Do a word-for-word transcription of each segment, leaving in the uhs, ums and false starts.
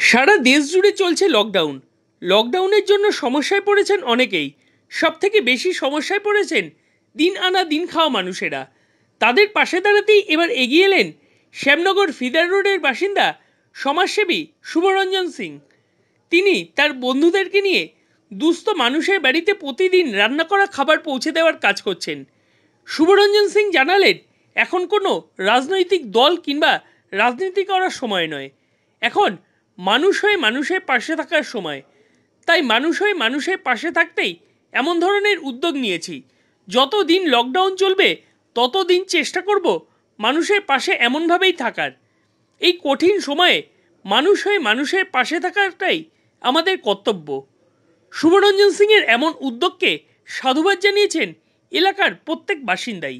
সারা দেশ জুড়ে চলছে লকডাউন। লকডাউনের জন্য সমস্যায় পড়েছেন অনেকেই। সবথেকে বেশি সমস্যায় পড়েছেন দিন আনা দিন খাওয়া মানুষেরা। তাদের পাশে দাঁড়াতেই এবার এগিয়ে এলেন শ্যামনগর ফিদার রোডের বাসিন্দা সমাজসেবী শুভরঞ্জন সিং। তিনি তার বন্ধুদেরকে নিয়ে দুস্থ মানুষের বাড়িতে প্রতিদিন রান্না করা খাবার পৌঁছে দেওয়ার কাজ করছেন। শুভরঞ্জন সিং জানালেন, এখন কোনো রাজনৈতিক দল কিংবা রাজনীতি করার সময় নয়, এখন মানুষ হয়ে মানুষের পাশে থাকার সময়। তাই মানুষ হয়ে মানুষের পাশে থাকতেই এমন ধরনের উদ্যোগ নিয়েছি। যতদিন লকডাউন চলবে ততদিন চেষ্টা করব মানুষের পাশে এমনভাবেই থাকার। এই কঠিন সময়ে মানুষ হয়ে মানুষের পাশে থাকাটাই আমাদের কর্তব্য। শুভরঞ্জন সিংয়ের এমন উদ্যোগকে সাধুবাদ জানিয়েছেন এলাকার প্রত্যেক বাসিন্দাই।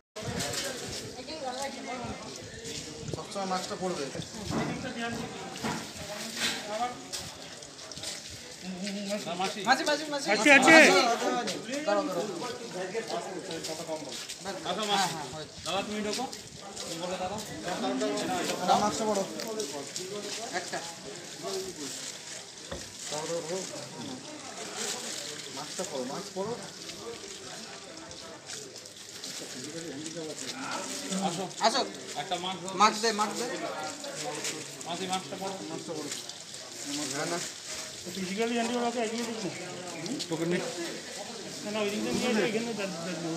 আসো একটা মাছ মাছ দে মাছ দে মাছি মাছটা বড় মাছটা বড় না না ফিজিক্যালি হ্যান্ডেল ওকে এগিয়ে দিন তোকে নে না না ওই দিন নিয়ে এখানে দাঁড় দাঁড়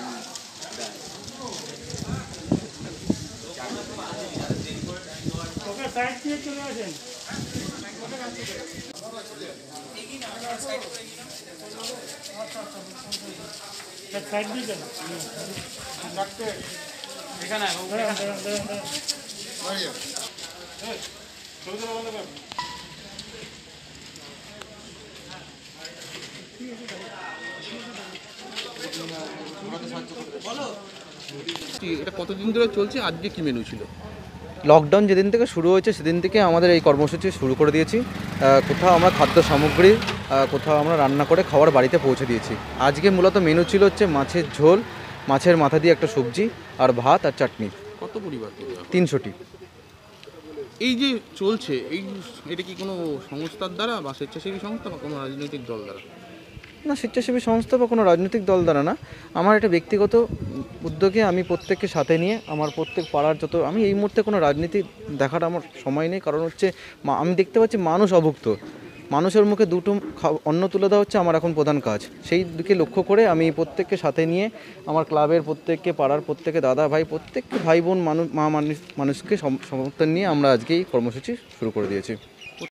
ওকে সাইড দিয়ে চলে আসেন সাইড দিয়ে যান ডাক্তার এখানে দাঁড়ান দাঁড়ান দাঁড়ান দাঁড়ান এই চলে চলে বন্ধ কর। এটা কতদিন ধরে চলছে? আজকে কি মেনু ছিল? লকডাউন যেদিন থেকে শুরু হয়েছে সেদিন থেকে আমাদের এই কর্মসূচি শুরু করে দিয়েছি। কোথাও আমরা খাদ্য সামগ্রী, কোথাও আমরা রান্না করে খাবার বাড়িতে পৌঁছে দিয়েছি। আজকে মূলত মেনু ছিল হচ্ছে মাছের ঝোল, মাছের মাথা দিয়ে একটা সবজি আর ভাত আর চাটনি। কত পরিবার? তিনশোটি। এই যে চলছে, এই এটা কি কোনো সংস্থার দ্বারা বা স্বেচ্ছাসেবী সংস্থা বা কোনো রাজনৈতিক দল দ্বারা? না, স্বেচ্ছাসেবী সংস্থা বা কোনো রাজনৈতিক দল দ্বারা না, আমার এটা ব্যক্তিগত উদ্যোগে আমি প্রত্যেককে সাথে নিয়ে আমার প্রত্যেক পাড়ার যত, আমি এই মুহূর্তে কোনো রাজনীতি দেখার আমার সময় নেই। কারণ হচ্ছে আমি দেখতে পাচ্ছি মানুষ অভুক্ত, মানুষের মুখে দুটো অন্ন তুলে দেওয়া হচ্ছে আমার এখন প্রধান কাজ। সেই দিকে লক্ষ্য করে আমি প্রত্যেককে সাথে নিয়ে আমার ক্লাবের প্রত্যেককে, পাড়ার প্রত্যেকে, দাদা ভাই, প্রত্যেককে ভাই বোন মানুষ, মা মানুষ মানুষকে সমর্থন নিয়ে আমরা আজকে এই কর্মসূচি শুরু করে দিয়েছি।